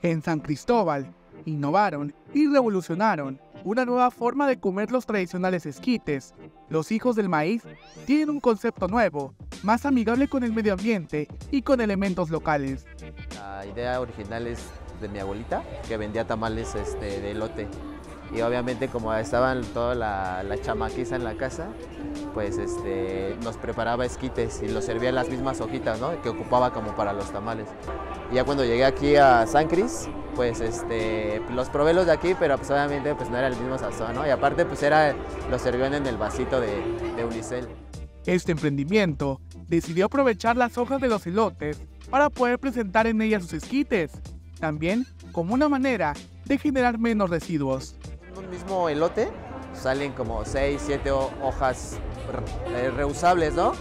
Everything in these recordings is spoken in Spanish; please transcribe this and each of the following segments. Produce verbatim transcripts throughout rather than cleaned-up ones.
En San Cristóbal, innovaron y revolucionaron una nueva forma de comer los tradicionales esquites. Los hijos del maíz tienen un concepto nuevo, más amigable con el medio ambiente y con elementos locales. La idea original es de mi abuelita, que vendía tamales este, de elote. Y obviamente como estaban toda la, la chamaquiza en la casa, pues este, nos preparaba esquites y los servía en las mismas hojitas, ¿no?, que ocupaba como para los tamales. Y ya cuando llegué aquí a San Cris, pues este, los probé los de aquí, pero pues obviamente pues no era el mismo sazón, ¿no? Y aparte pues era, los servían en el vasito de, de unicel. Este emprendimiento decidió aprovechar las hojas de los elotes para poder presentar en ellas sus esquites, también como una manera de generar menos residuos. En un mismo elote salen como seis, siete hojas re reusables, ¿no?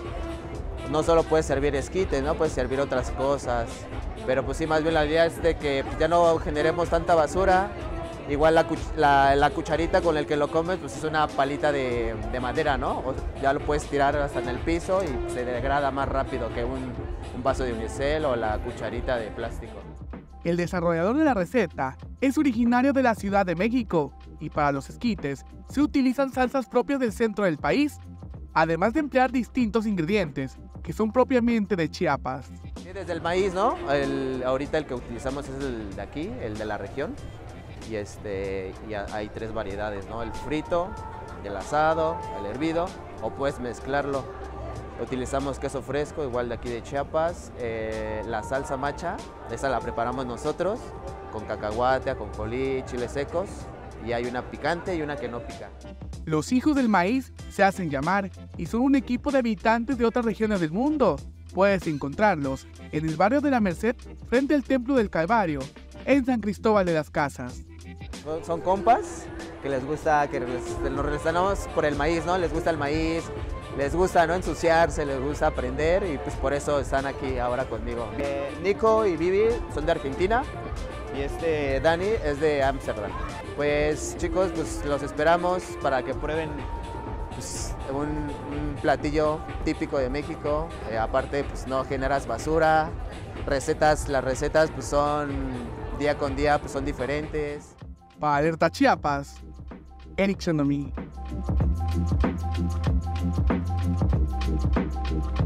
No solo puedes servir esquites, ¿no? Puedes servir otras cosas, pero pues sí, más bien la idea es de que ya no generemos tanta basura. Igual la, la, la cucharita con el que lo comes, pues es una palita de, de madera, ¿no? O ya lo puedes tirar hasta en el piso y se degrada más rápido que un, un vaso de unicel o la cucharita de plástico. El desarrollador de la receta es originario de la Ciudad de México y para los esquites se utilizan salsas propias del centro del país, además de emplear distintos ingredientes que son propiamente de Chiapas. Sí, desde el maíz, ¿no? El, ahorita el que utilizamos es el de aquí, el de la región. Y, este, y hay tres variedades, ¿no? El frito, el asado, el hervido, o puedes mezclarlo. Utilizamos queso fresco, igual de aquí de Chiapas, eh, la salsa macha, esa la preparamos nosotros, con cacahuate, ajonjolí, chiles secos, y hay una picante y una que no pica. Los hijos del maíz se hacen llamar y son un equipo de habitantes de otras regiones del mundo. Puedes encontrarlos en el barrio de la Merced, frente al Templo del Calvario, en San Cristóbal de las Casas. Son compas que les gusta, que nos relacionamos por el maíz, ¿no? Les gusta el maíz, les gusta, ¿no?, ensuciarse, les gusta aprender y pues por eso están aquí ahora conmigo. Eh, Nico y Vivi son de Argentina y este Dani es de Ámsterdam. Pues chicos, pues los esperamos para que prueben pues, un, un platillo típico de México. Eh, aparte, pues no generas basura, recetas, las recetas pues son día con día, pues son diferentes. Para Alerta Chiapas, Eric Sandomí.